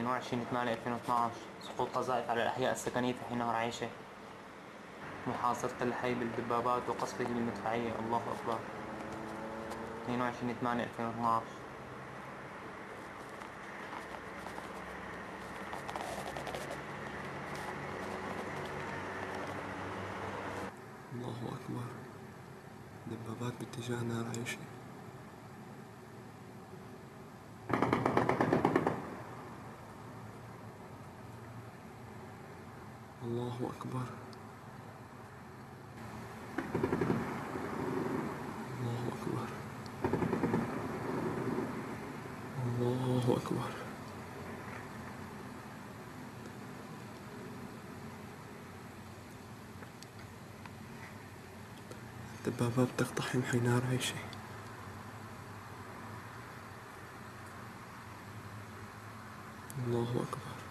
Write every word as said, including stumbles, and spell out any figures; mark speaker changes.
Speaker 1: اثنين وعشرين ثمانية ألفين واثنعش سقوط قذائف على الأحياء السكنية في نهر عيشة. محاصرة الحي بالدبابات وقصفه بالمدفعية. الله أكبر. اثنين وعشرين ثمانية ألفين واثنعش.
Speaker 2: الله أكبر. دبابات باتجاه نهر عيشة. الله أكبر. الله أكبر. الله أكبر. الدبابات تقتحم حي نهر عيشة. الله أكبر.